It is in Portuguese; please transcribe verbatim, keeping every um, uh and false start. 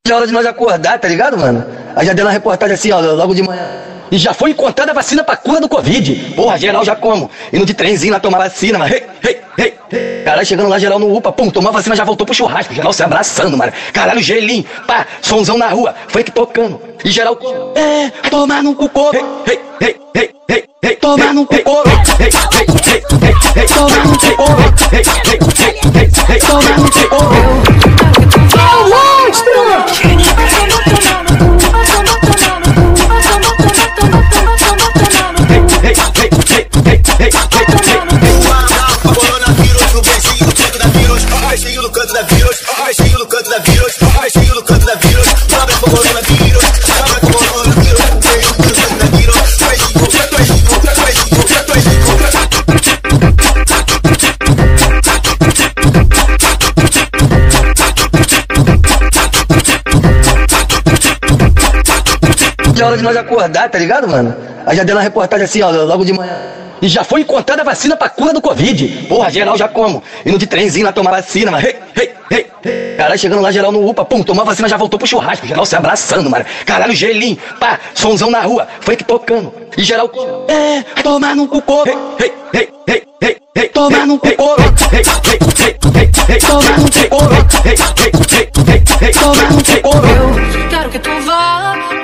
É hora de nós acordar, tá ligado, mano? Aí já deu uma reportagem assim, ó, logo de manhã. E já foi encontrada a vacina pra cura do Covid. Porra, geral já como? Indo de trenzinho lá tomar vacina, mano. Hey, hey, hey, hey. Caralho, chegando lá, geral no UPA, pum, tomou a vacina, já voltou pro churrasco. Geral se abraçando, mano. Caralho, gelinho, pá, sonzão na rua, funk tocando. E geral, é, tomar no cu couro. Hey, hey, hey, hey, hey, tomar no cu couro. Hey, hey, hey, hey, hey, tomar no cu couro. Hey, hey, hey, hey, hey, tomar no cu couro. Coronavírus no beijinho no canto da vírus, beijinho no canto da vírus, beijinho no canto da vírus, beijinho no canto da vírus, cabra com coronavírus, cabra com coronavírus, beijinho no canto da vírus, beijinho, beijinho, beijinho, É hora de nós acordar, tá ligado, mano? Aí já deu uma reportagem assim, ó, logo de manhã. E já foi encontrada a vacina pra cura do Covid. Porra, geral já como? Indo de trenzinho lá tomar vacina, mano. Hey, hey, hey, hey. Caralho, chegando lá, geral no UPA, pum, tomou a vacina, já voltou pro churrasco. Geral se abraçando, mano. Caralho, gelinho, pá, sonzão na rua, funk tocando. E geral, é, tomar no cu couro. Hey, hey, hey, hey, hey, tomar no cu couro. Hey, hey, hey, hey, hey, tomar no cu couro. Hey, hey, hey, hey, hey, tomar no cu couro. Eu quero que tu vá